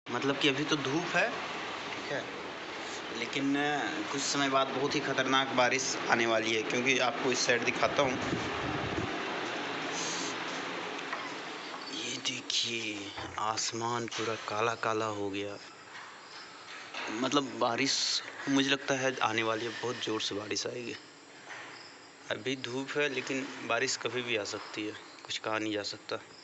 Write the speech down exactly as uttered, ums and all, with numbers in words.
मतलब कि अभी तो धूप है, ठीक है, लेकिन कुछ समय बाद बहुत ही खतरनाक बारिश आने वाली है, क्योंकि आपको इस साइड दिखाता हूँ। ये देखिए, आसमान पूरा काला काला हो गया। मतलब बारिश मुझे लगता है आने वाली है, बहुत ज़ोर से बारिश आएगी। अभी धूप है लेकिन बारिश कभी भी आ सकती है, कुछ कहा नहीं जा सकता।